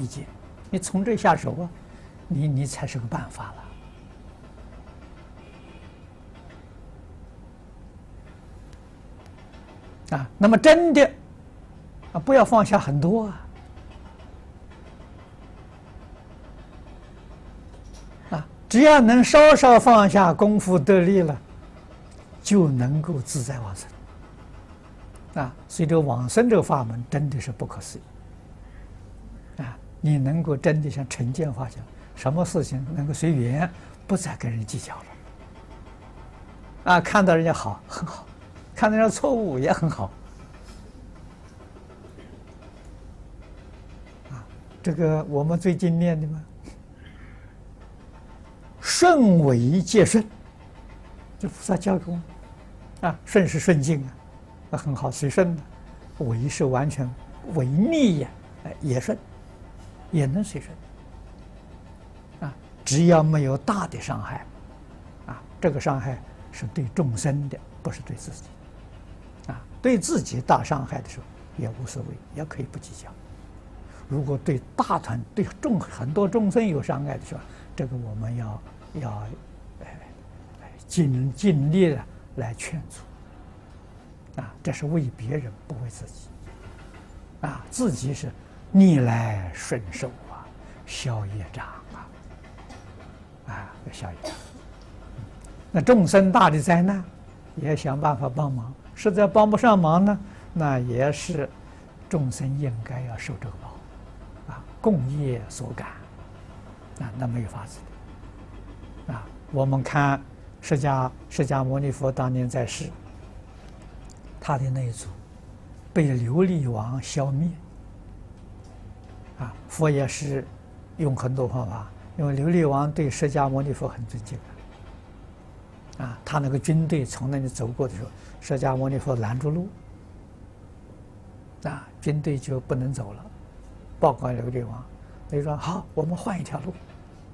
意见，你从这下手啊，你才是个办法了啊。那么真的啊，不要放下很多啊，只要能稍稍放下，功夫得力了，就能够自在往生啊。所以这个往生这个法门真的是不可思议啊！你能够真的像陈建华讲，什么事情能够随缘，不再跟人计较了啊！看到人家好很好，看到人家错误也很好啊。这个我们最近念的嘛，顺为皆顺，这菩萨教给我们啊，顺是顺境啊，那很好，随顺的；为是完全违逆呀，也顺，也能随顺啊。只要没有大的伤害啊，这个伤害是对众生的，不是对自己啊。对自己大伤害的时候也无所谓，也可以不计较。如果对大团对很多众生有伤害的时候，这个我们要尽力的来劝阻啊，这是为别人，不为自己啊。自己是逆来顺受啊，消业障消业障。那众生大的灾难，也想办法帮忙，实在帮不上忙呢，那也是众生应该要受这个报啊，共业所感啊，那没有法子的啊。我们看释迦牟尼佛当年在世，他的那一族被琉璃王消灭啊，佛也是用很多方法，因为琉璃王对释迦牟尼佛很尊敬啊，他那个军队从那里走过的时候，释迦牟尼佛拦住路啊，军队就不能走了，报告琉璃王，他就说好，我们换一条路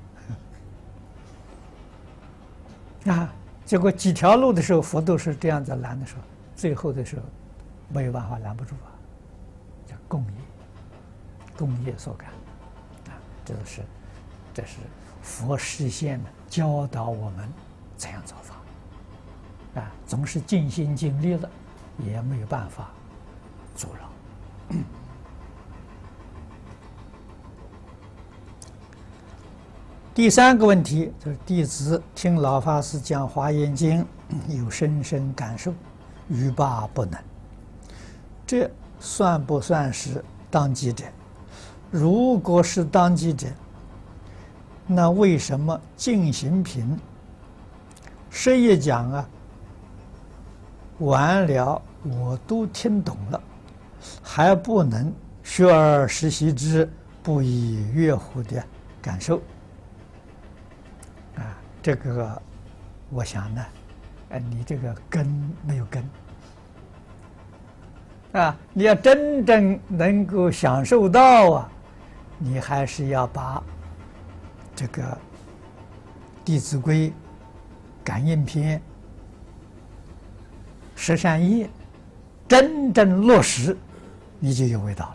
啊。结果几条路的时候，佛都是这样子拦的时候，最后的时候没有办法拦不住啊，叫共业所感啊，这是佛示现的教导我们怎样做法啊，总是尽心尽力了，也没有办法阻挠。第三个问题就是弟子听老法师讲《华严经》，有深深感受，欲罢不能。这算不算是当机者？如果是当机者，那为什么净行品十一讲啊完了我都听懂了，还不能学而时习之，不亦乐乎的感受？啊，这个我想呢，你这个根没有根啊！你要真正能够享受到啊，你还是要把这个《弟子规》《感应篇》《十善业》真正落实，你就有味道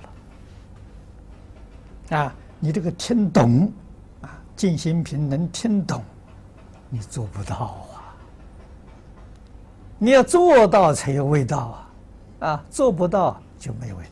了啊！你这个听懂啊，净行品能听懂，你做不到啊！你要做到才有味道啊！做不到就没有味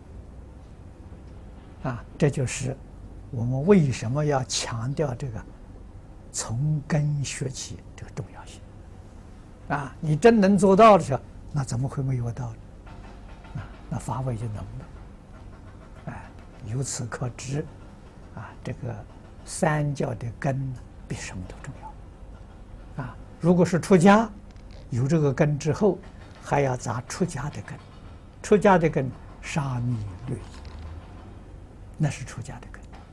道啊！这就是我们为什么要强调这个从根学起这个重要性啊！你真能做到的时候，那怎么会没有味道呢？啊，那法味就浓了。由此可知，啊，这个三教的根比什么都重要。啊，如果是出家，有这个根之后，还要扎出家的根。出家的根，沙弥律仪，那是出家的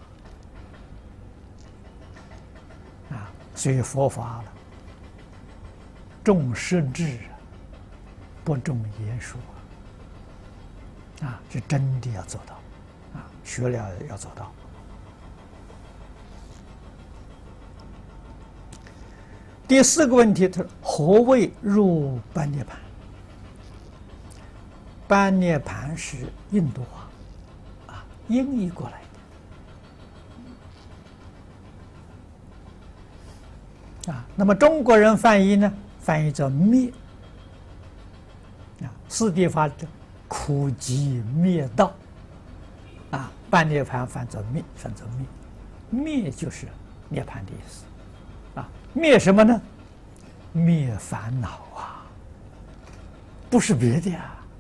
根。啊，所以佛法了，重实质，不重言说。啊，是真的要做到。啊，学了要做到。第四个问题，他说何谓入般涅槃？般涅槃是印度话，音译过来那么中国人翻译呢，翻译作灭。四谛法苦集灭道。半涅盘翻作灭，灭就是涅盘的意思。灭什么呢？灭烦恼不是别的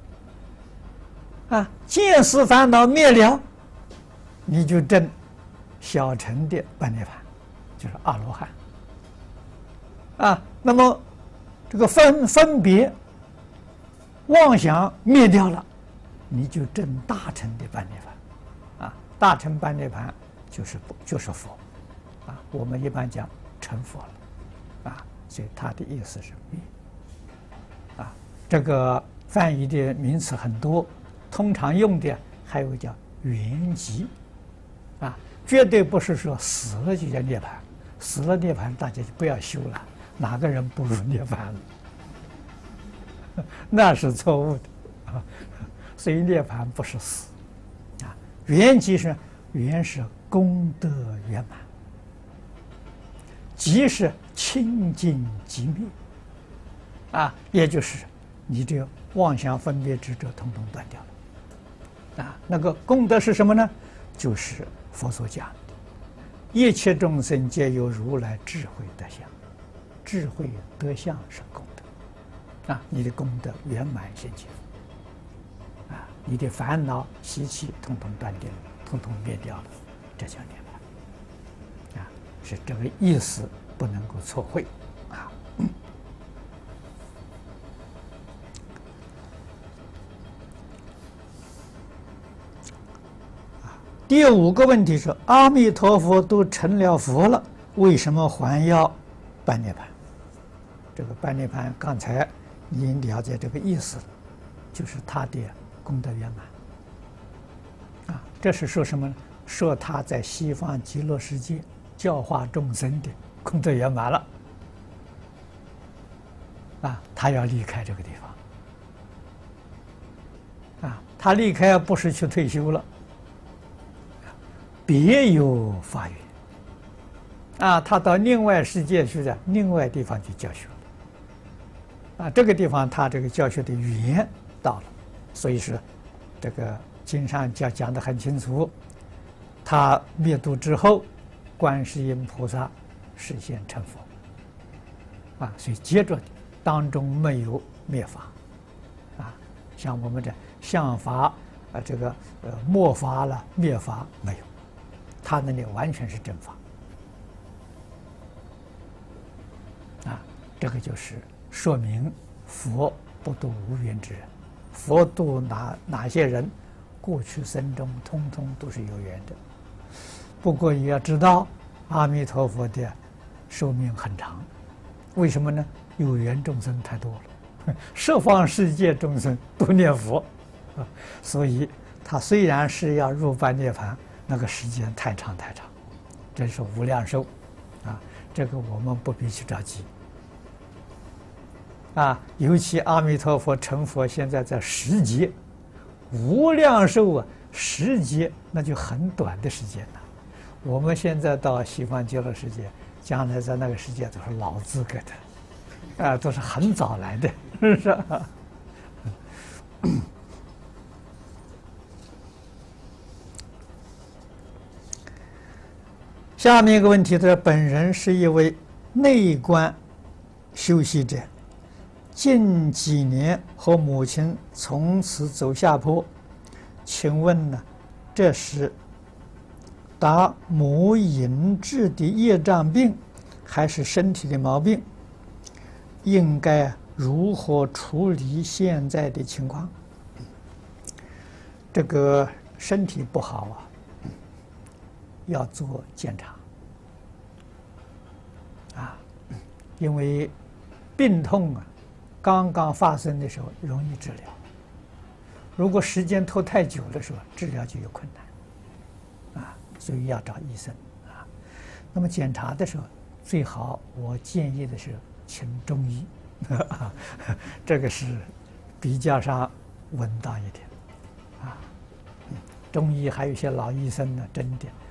见思烦恼灭了，你就证小乘的半涅盘，就是阿罗汉。那么这个分别妄想灭掉了，你就证大乘的半涅盘。大乘半涅盘就是佛。我们一般讲成佛了。所以它的意思是灭。这个翻译的名词很多，通常用的还有叫圆寂。绝对不是说死了就叫涅槃，死了涅槃大家就不要修了，哪个人不入涅槃了？那是错误的。所以涅槃不是死。圆寂是圆是功德圆满，寂是清净寂灭。也就是你这个妄想分别执着统统断掉了。那个功德是什么呢？就是佛所讲的，一切众生皆有如来智慧德相，智慧德相是功德。你的功德圆满现前。你的烦恼习气统统断掉了，统统灭掉了，这叫涅槃。是这个意思，不能够错会。第5个问题是：阿弥陀佛都成了佛了，为什么还要半涅槃？这个半涅槃，刚才已经了解这个意思了，就是他的功德圆满。这是说什么呢？说他在西方极乐世界教化众生的功德圆满了。他要离开这个地方。他离开不是去退休了，别有法缘。他到另外世界去的另外地方去教学了。这个地方他这个教学的缘到了，所以说这个经上讲得很清楚，他灭度之后，观世音菩萨实现成佛。所以接着当中没有灭法。像我们这相法这个末法了，灭法没有，他那里完全是正法。这个就是说明佛不度无缘之人。佛度哪些人，过去生中通通都是有缘的。不过也要知道，阿弥陀佛的寿命很长。为什么呢？有缘众生太多了，十方世界众生都念佛，所以他虽然是要入半涅槃，那个时间太长，真是无量寿。这个我们不必去着急。尤其阿弥陀佛成佛现在在10劫，无量寿10劫那就很短的时间了。我们现在到西方极乐世界，将来在那个世界都是老资格的，都是很早来的，是不是？下面一个问题是：本人是一位内观修习者，近几年和母亲从此走下坡，请问呢，这是打母隐质的业障病，还是身体的毛病？应该如何处理现在的情况？这个身体不好要做检查因为病痛刚刚发生的时候容易治疗，如果时间拖太久的时候，治疗就有困难所以要找医生那么检查的时候，最好我建议的是请中医这个是比较上稳当一点中医还有一些老医生呢，真的